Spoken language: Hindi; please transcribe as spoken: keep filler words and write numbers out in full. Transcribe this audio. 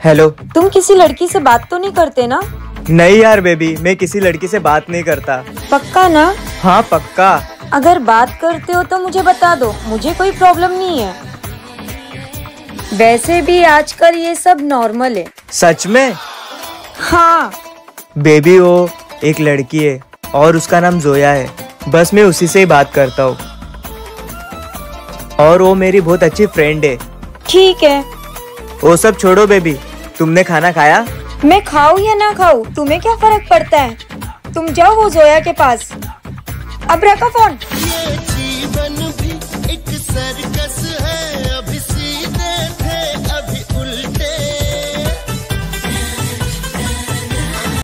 हेलो। तुम किसी लड़की से बात तो नहीं करते ना? नहीं यार बेबी, मैं किसी लड़की से बात नहीं करता। पक्का ना? हाँ पक्का। अगर बात करते हो तो मुझे बता दो, मुझे कोई प्रॉब्लम नहीं है। वैसे भी आजकल ये सब नॉर्मल है। सच में? हाँ बेबी वो एक लड़की है और उसका नाम जोया है। बस मैं उसी से ही बात करता हूँ और वो मेरी बहुत अच्छी फ्रेंड है। ठीक है। वो सब छोड़ो बेबी, तुमने खाना खाया? मैं खाऊं या ना खाऊं तुम्हें क्या फर्क पड़ता है? तुम जाओ वो जोया के पास। अब रखो फोन।